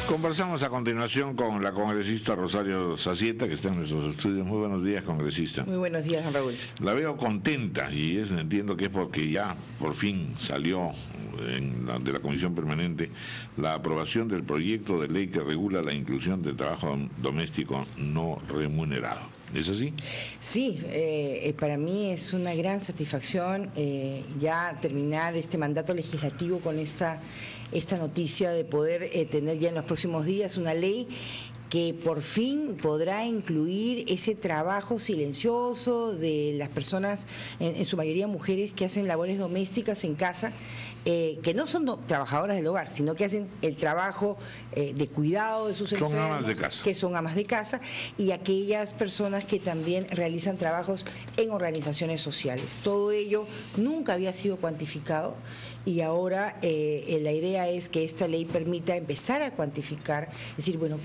Conversamos a continuación con la congresista Rosario Zacieta, que está en nuestros estudios. Muy buenos días, congresista. Muy buenos días, don Raúl. La veo contenta y entiendo que es porque ya por fin salió de la Comisión Permanente la aprobación del proyecto de ley que regula la inclusión del trabajo doméstico no remunerado. ¿Es así? Sí, para mí es una gran satisfacción ya terminar este mandato legislativo con esta noticia de poder tener ya en los próximos días una ley que por fin podrá incluir ese trabajo silencioso de las personas, en su mayoría mujeres, que hacen labores domésticas en casa, que no son trabajadoras del hogar, sino que hacen el trabajo de cuidado de sus enfermos, son amas de casa, que son amas de casa, y aquellas personas que también realizan trabajos en organizaciones sociales. Todo ello nunca había sido cuantificado y ahora la idea es que esta ley permita empezar a cuantificar, es decir, bueno,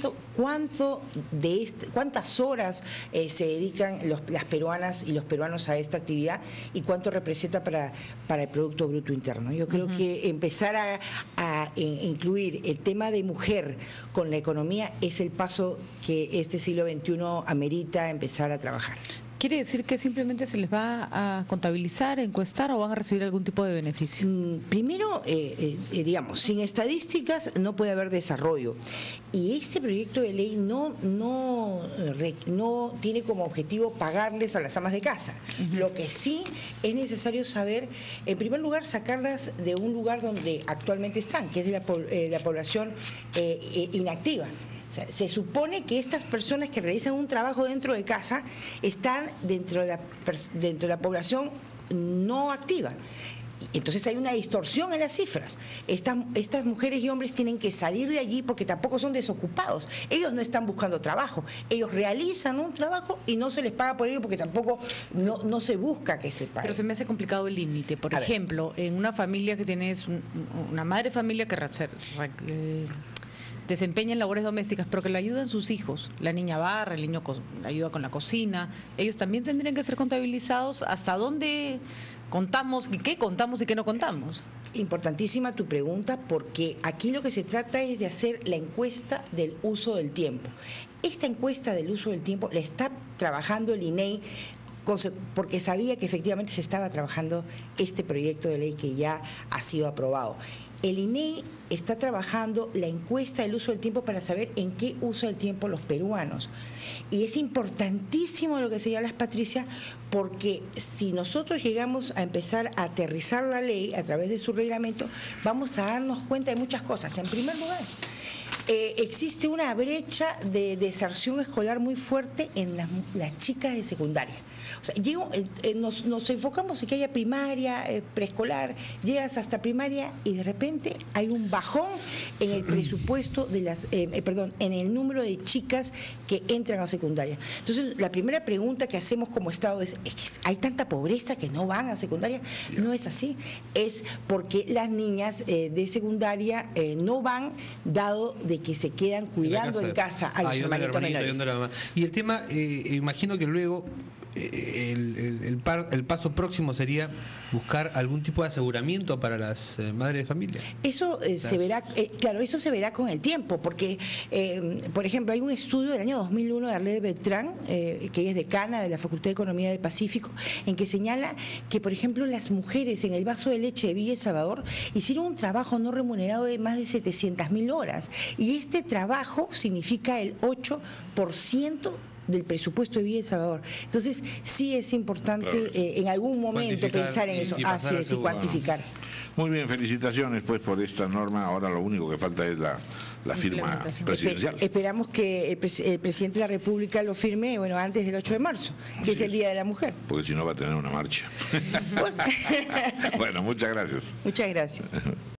cuántas horas se dedican las peruanas y los peruanos a esta actividad y cuánto representa para el Producto Bruto Interno. Yo creo que empezar a incluir el tema de mujer con la economía es el paso que este siglo XXI amerita empezar a trabajar. ¿Quiere decir que simplemente se les va a contabilizar, encuestar o van a recibir algún tipo de beneficio? Primero, digamos, sin estadísticas no puede haber desarrollo. Y este proyecto de ley no tiene como objetivo pagarles a las amas de casa. Lo que sí es necesario saber, en primer lugar, sacarlas de un lugar donde actualmente están, que es de la población inactiva. O sea, se supone que estas personas que realizan un trabajo dentro de casa están dentro de la población no activa. Entonces hay una distorsión en las cifras. Estas mujeres y hombres tienen que salir de allí porque tampoco son desocupados. Ellos no están buscando trabajo. Ellos realizan un trabajo y no se les paga por ello porque tampoco no se busca que se pague. Pero se me hace complicado el límite. Por ejemplo, en una familia que tienes una madre familia que desempeñan labores domésticas, pero que le ayudan sus hijos. La niña barra, el niño ayuda con la cocina. Ellos también tendrían que ser contabilizados. ¿Hasta dónde contamos y qué no contamos? Importantísima tu pregunta, porque aquí lo que se trata es de hacer la encuesta del uso del tiempo. Esta encuesta del uso del tiempo la está trabajando el INEI, porque sabía que efectivamente se estaba trabajando este proyecto de ley que ya ha sido aprobado. El INEI está trabajando la encuesta del uso del tiempo para saber en qué usa el tiempo los peruanos. Y es importantísimo lo que señalas, Patricia, porque si nosotros llegamos a empezar a aterrizar la ley a través de su reglamento, vamos a darnos cuenta de muchas cosas. En primer lugar, existe una brecha de deserción escolar muy fuerte en las chicas de secundaria. O sea, nos enfocamos en que haya primaria, preescolar, llegas hasta primaria y de repente hay un bajón en el presupuesto de en el número de chicas que entran a secundaria. Entonces, la primera pregunta que hacemos como Estado es que ¿hay tanta pobreza que no van a secundaria? No es así. Es porque las niñas de secundaria no van, dado de que se quedan cuidando en casa a los hermanitos menores. Y el tema, imagino que luego el paso próximo sería buscar algún tipo de aseguramiento para las madres de familia. Eso se verá, claro, eso se verá con el tiempo, porque, por ejemplo, hay un estudio del año 2001 de Arlette Beltrán, que es decana de la Facultad de Economía del Pacífico, en que señala que, por ejemplo, las mujeres en el vaso de leche de Villa El Salvador hicieron un trabajo no remunerado de más de 700.000 horas, y este trabajo significa el 8% del presupuesto de Villa El Salvador. Entonces, sí es importante en algún momento pensar en eso, y cuantificar. Muy bien, felicitaciones pues por esta norma. Ahora lo único que falta es la firma presidencial. Esperamos que el presidente de la República lo firme, bueno, antes del 8 de marzo, que es el Día de la Mujer. Porque si no va a tener una marcha. Bueno, muchas gracias. Muchas gracias.